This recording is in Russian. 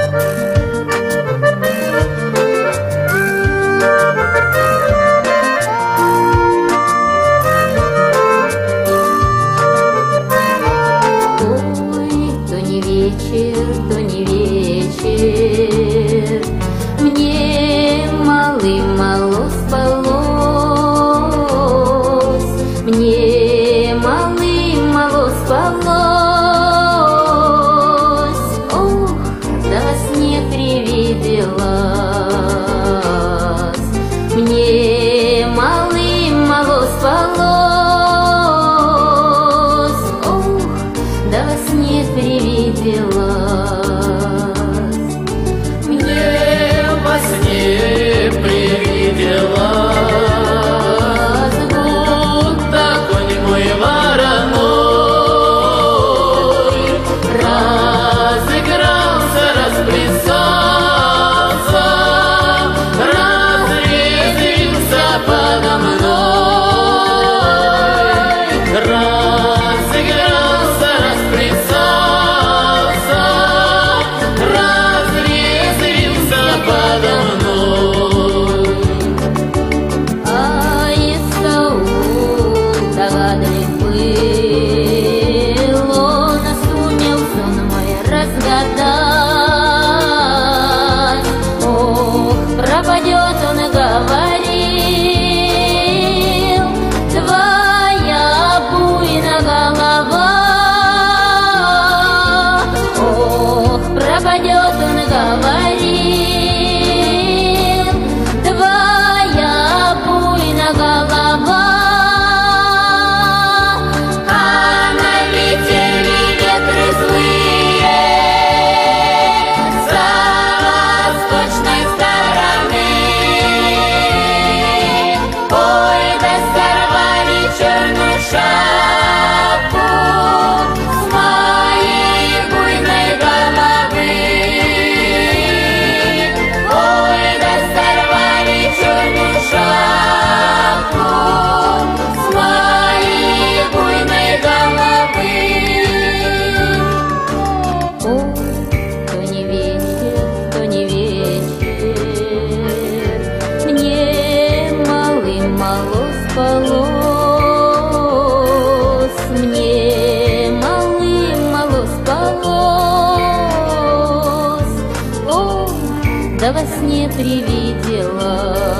То не вечер, мне мало спалось, мне мало спалось. Ох, да во сне привиделась, мне мало спалось. Ох, да во сне привиделась, мне во сне привиделась, будто конь мой вороной разыгрался, расплясался, разрезвился подо мной, разыгрался, расплясался, разрезвился подо мной. а если он догадлив был, он сумел сон мой разгадать. Ох, пропадет, он говорил, твоя буйная голова. Ох, пропадет, он говорил, твоя буйная голова. А налетели ветры злые с восточной стороны. Ой, да сорвали черную шапку с моей буйной головы. Ой, да сорвали черную шапку с моей буйной головы. Ох, то не вечер, мне мало спалось, мне мало спалось. Ох, да во сне привиделась.